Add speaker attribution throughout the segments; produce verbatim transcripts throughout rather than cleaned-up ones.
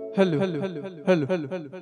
Speaker 1: Hello hello hello hello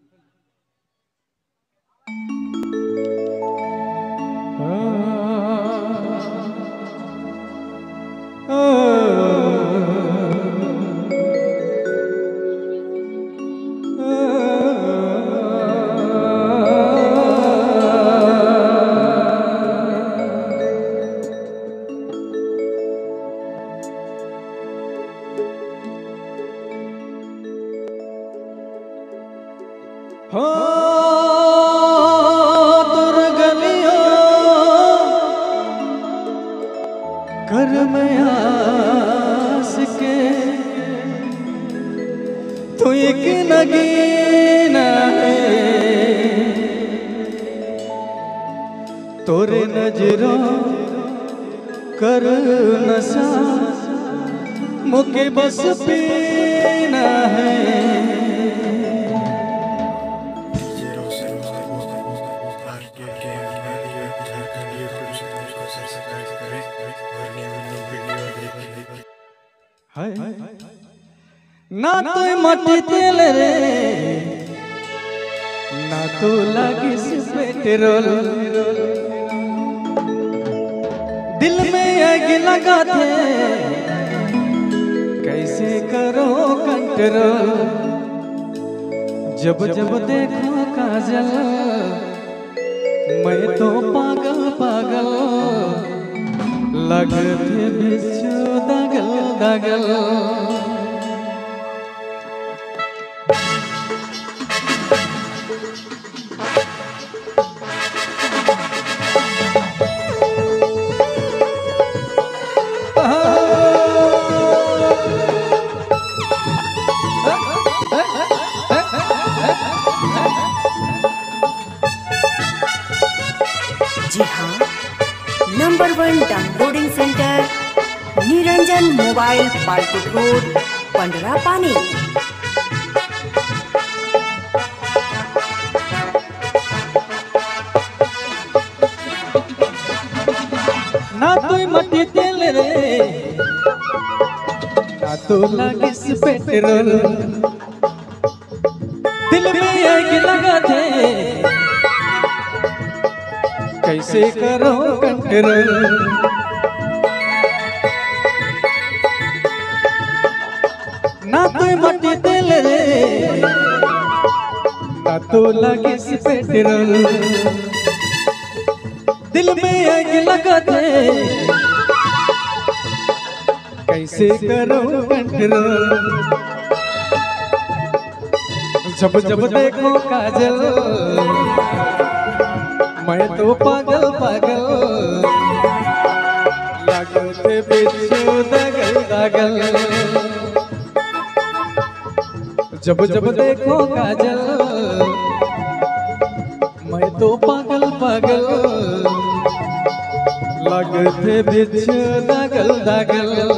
Speaker 1: हो तुर गलियों कर में आस के तू एक नगीना है तोरे नजरों कर नशा मुके बस पीना है। ना तो मटी तेल रे ना तो लगी पेट्रोल दिल में आग लगा थे कैसे करो कंट्रोल जब जब देखो काजल मैं तो पागल पागल लगते बिच्छू दगल दगल।
Speaker 2: जी हाँ, number one downloading centre Niranjan mobile Palkot road Pandra पानी।
Speaker 1: ना तो मटी तेल रे ना तो लगिस पेट्रोल दिल में आग लगा थे कैसे करो कंट्रोल ना तो मटी तेल रे ना तो लगिस पेट्रोल दिल में आग लगा थे कैसे करो कंट्रोल जब जब देखो काजल मैं तो पागल पागल लगते बिच्छू दगल दगल जब जब देखो काजल मैं तो पागल पागल लगते बिच्छू दगल दगल।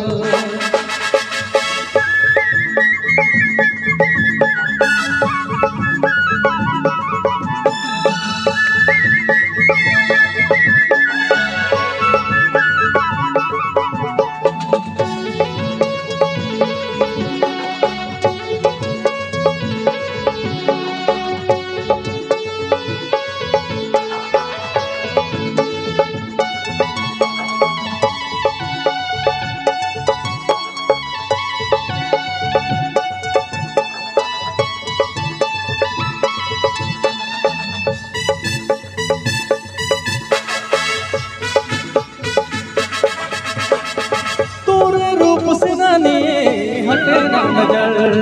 Speaker 1: हटे ना नजर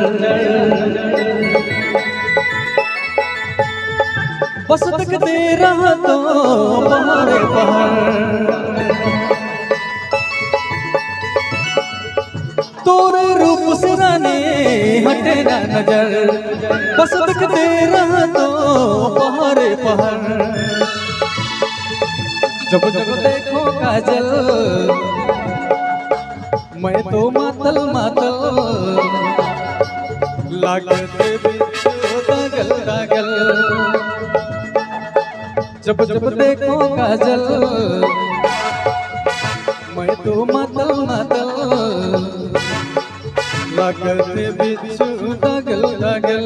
Speaker 1: बस तकते रहा तो पहाड़े पहाड़ तोरे रूप से रानी हटे ना नजर बस तकते रहा तो पहाड़े पहाड़ जब जब देखो काजल मैं तो मातल मातल लगते बिच्छू दगल दगल जब जब देखो काजल मैं तो मातल मातल लागते बिच्छू दागल दागल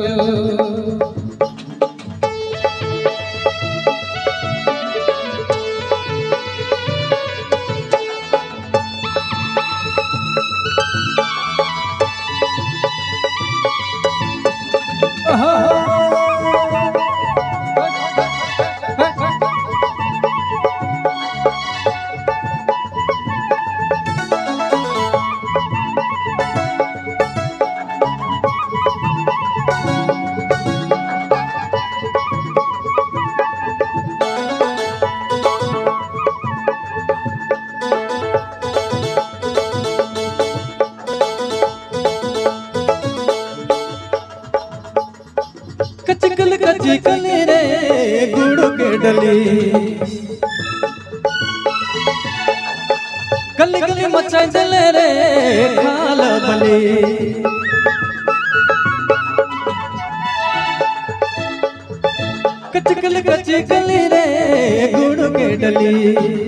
Speaker 1: कचकल कचकल रे गुड़ के डली गली गली मचाई जले रे खाल बली कचकल कचकल रे गुड़ के डली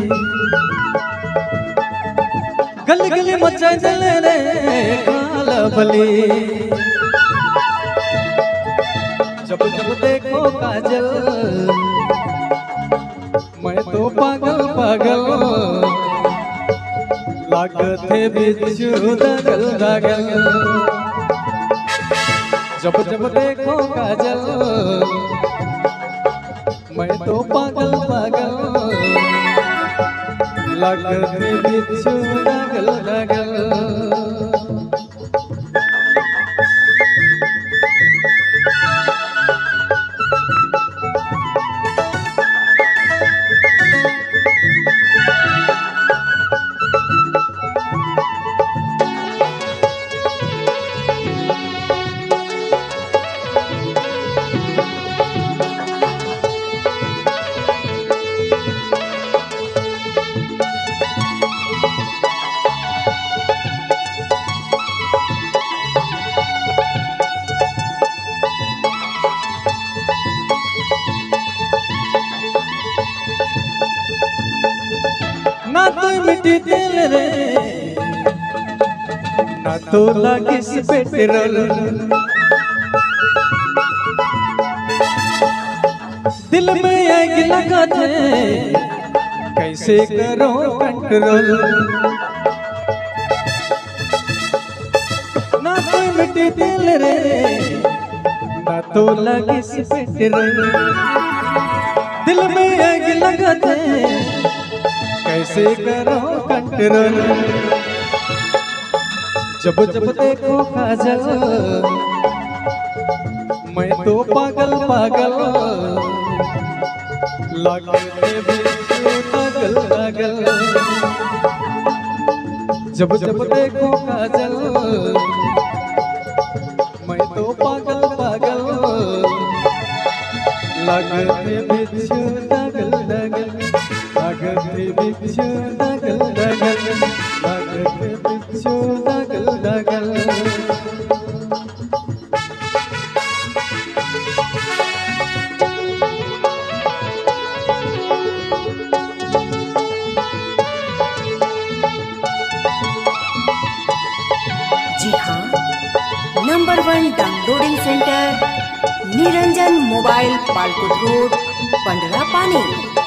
Speaker 1: गली गली मचाई जले रे खाल बली जब जब देखो काजल मैं तो पागल पागल लागते बिच्छू दागल दागल जब जब देखो काजल मैं तो पागल पागल लागते बिच्छू दागल दागल ना तो मिट्टी तेल रे ना तो लागिस पेट्रोल दिल में आग लगा थे कैसे करो कंट्रोल ना तो मिट्टी तेल रे ना तो लागिस पेट्रोल दिल में आग लगा थे कैसे करो कंट्रोल जब जब देखो काजल मैं तो पागल पागल लागते बिच्छू दागल दागल जब जब देखो काजल मैं तो पागल पागल लागते बिच्छू दागल दागल लागते बिच्छू दागल दागल लागते बिच्छू दागल दागल
Speaker 2: जी हाँ, number one downloading centre Niranjan mobile Palkot road Pandra पानी।